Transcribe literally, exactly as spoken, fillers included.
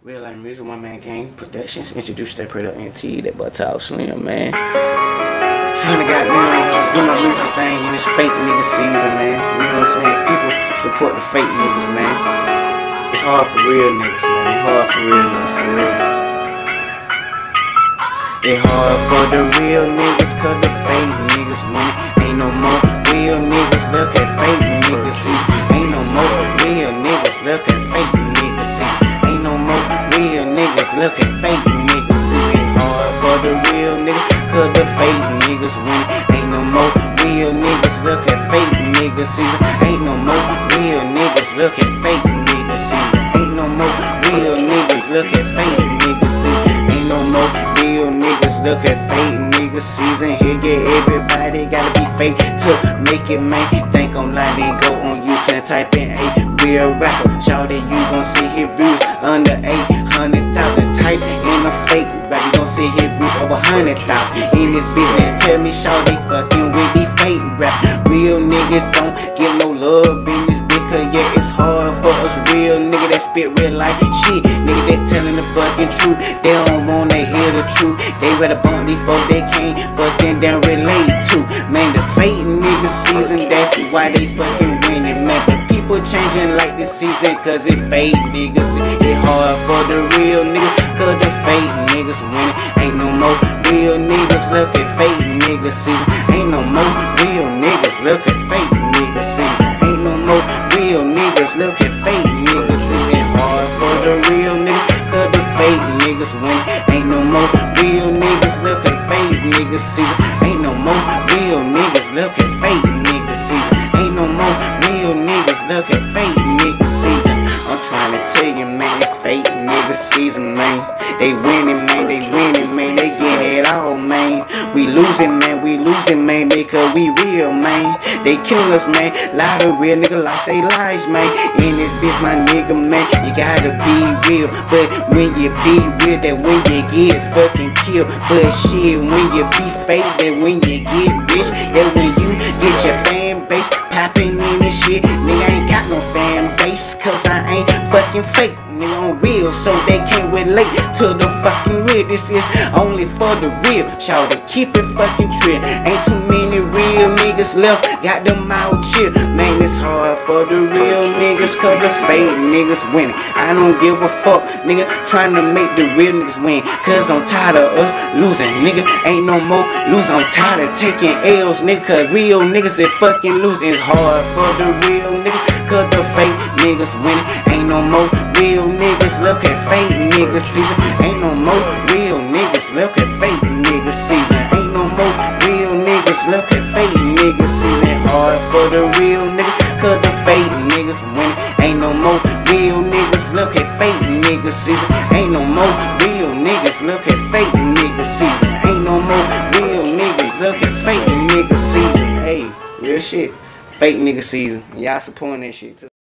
Real life music, my man Gang Productions introduced that product N T, that boy Tall Slim, man. Trying to goddamn do my music thing in this fake nigga season, man. You know what I'm saying? People support the fake niggas, man. It's hard for real niggas, man. It's hard for real niggas, for real. It's hard for the real niggas, cause the fake niggas money. Ain't no more real niggas, look at fake niggas, see. Ain't no more real niggas, look at fake niggas, see. Ain't no more real niggas, look at fake niggas, see. It's hard for the real niggas, cause the fake niggas win. Ain't no more real niggas, look at fake niggas, see. Ain't no more real niggas, look at fake niggas, see. Ain't no more real niggas, look at fake niggas, see. Ain't no more real niggas, look at fake niggas season. Here, yeah, everybody gotta be fake to make it, man. Think online, then go on YouTube and type in a real rapper. Shout it, you gon' see his views under eight hundred thousand. Type in a fake rap, you gon' see his views over one hundred thousand. In this business, tell me, shout they fucking with these fake rap. Real niggas don't get no love in this bitch, cause yeah, it's hard for us real nigga that spit real life shit. Nigga that telling the fucking truth, they don't wanna hear the truth. They rather bump before they can't fucking down relate to. Man, the fake nigga season, that's why they fucking winning, man. But people changing like this season, cause it fake niggas. It hard for the real niggas, cause the fake niggas winning. Ain't no more real niggas, look at fake niggas season. Ain't no more real niggas, look at fake niggas season. Ain't no more real niggas, look at fake niggas season. It's hard for the real niggas, cause the fake niggas winning. Ain't no more real niggas, look at fake niggas season. Ain't no more real niggas, look at fake niggas season. Ain't no more real niggas, look at fake niggas season. I'm trying to tell you, man, it's fake niggas season, man. They winning, man, they winning, man, they get it all, man. We losing, man, we losing, man, because we real, man. They killing us, man. Lot of real niggas lost their lives, man. In this bitch, my nigga, man, you gotta be real. But when you be real, that when you get fucking killed. But shit, when you be fake, that when you get rich, that when you get your fan base popping in this shit. Nigga, I ain't got no fan base, cause I ain't fucking fake. Nigga, I'm real, so they can't relate to the fucking real. This is only for the real. Shout to keep it fucking true. Ain't too many real niggas left, got them out chill. Man, it's hard for the real niggas, cause the fake niggas winning. I don't give a fuck, nigga, trying to make the real niggas win. Cause I'm tired of us losing, nigga. Ain't no more losing. I'm tired of taking L's, nigga. Cause real niggas that fucking lose. It's hard for the real niggas, cause the fake niggas winning. Ain't no more real niggas, look at fake niggas season. Ain't no more real niggas, look at fake niggas season. Ain't no more real niggas, look at fake niggas season. Hard for the real niggas, cause the fake niggas winning. Ain't no more real niggas, look at fake niggas season. Ain't no more real niggas, look at fake niggas season. Ain't no more real niggas, look at fake niggas season. Hey, real shit. Fake nigga season. Y'all supporting that shit too.